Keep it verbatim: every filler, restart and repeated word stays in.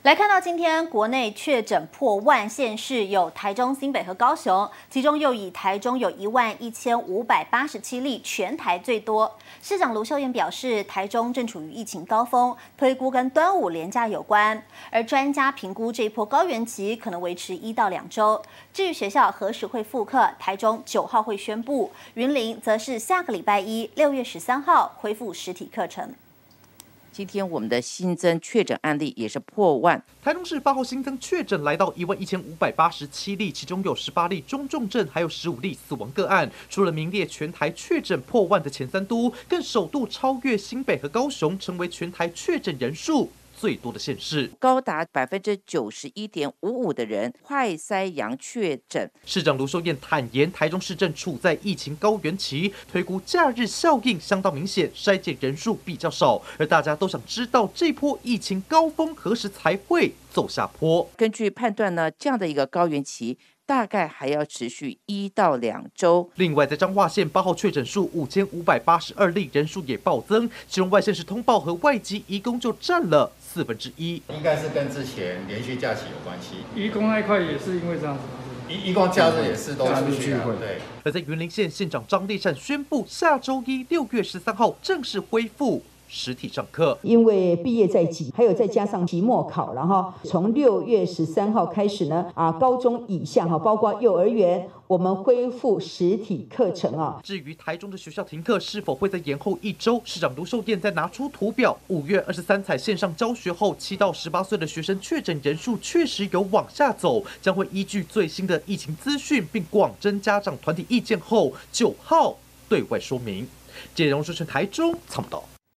来看到今天国内确诊破万县市有台中、新北和高雄，其中又以台中有一万一千五百八十七例，全台最多。市长卢秀燕表示，台中正处于疫情高峰，推估跟端午连假有关，而专家评估这一波高原期可能维持一到两周。至于学校何时会复课，台中九号会宣布，云林则是下个礼拜一六月十三号恢复实体课程。 今天我们的新增确诊案例也是破万。 台中市八号新增确诊来到一万一千五百八十七例，其中有十八例中重症，还有十五例死亡个案。除了名列全台确诊破万的前三都，更首度超越新北和高雄，成为全台确诊人数 最多的县市， 高达百分之九十一点五五的人快筛阳确诊。 市长卢秀燕坦言，台中市正处在疫情高原期，推估假日效应相当明显，筛检人数比较少，而大家都想知道这波疫情高峰何时才会走下坡。 根据判断呢，这样的一个高原期 大概还要持续一到两周。 另外，在彰化县八号确诊数五千五百八十二例，人数也暴增，其中外县市通报和外籍移工就占了四分之一。 应该是跟之前连续假期有关系。 移工那一块也是因为这样子。 移移工假日也是都出去了，对。 而在云林县县长张立善宣布，下周一六月十三号正式恢复 实体上课， 因为毕业在即，还有再加上期末考，然后从六月十三号开始呢，啊，高中以下哈，包括幼儿园，我们恢复实体课程啊。 至于台中的学校停课是否会再延后一周，市长卢秀燕在拿出图表，五月二十三采线上教学后，七到十八岁的学生确诊人数确实有往下走，将会依据最新的疫情资讯，并广征家长团体意见后，九号对外说明。记者荣书全台中参报道。